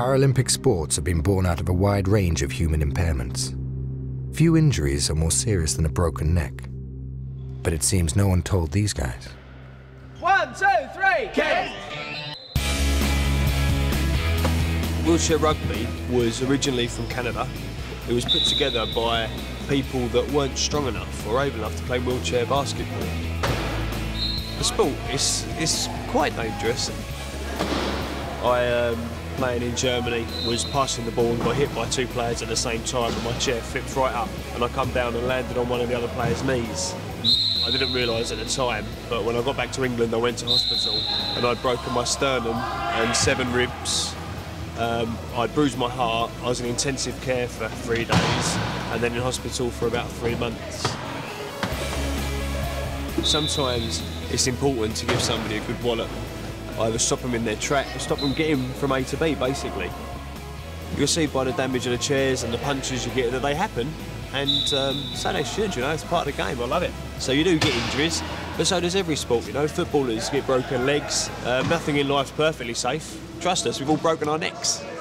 Paralympic sports have been born out of a wide range of human impairments. Few injuries are more serious than a broken neck. But it seems no one told these guys. 1, 2, 3, kick! Wheelchair rugby was originally from Canada. It was put together by people that weren't strong enough or able enough to play wheelchair basketball. The sport is quite dangerous. I, playing in Germany, was passing the ball and got hit by 2 players at the same time, and my chair flipped right up and I come down and landed on one of the other players' knees. I didn't realise at the time, but when I got back to England I went to hospital and I'd broken my sternum and 7 ribs. I'd bruised my heart. I was in intensive care for 3 days and then in hospital for about 3 months. Sometimes it's important to give somebody a good wallop. Either stop them in their track or stop them getting from A to B, basically. You'll see by the damage of the chairs and the punches you get that they happen, and so they should, you know, it's part of the game, I love it. So you do get injuries, but so does every sport, you know. Footballers get broken legs, nothing in life's perfectly safe. Trust us, we've all broken our necks.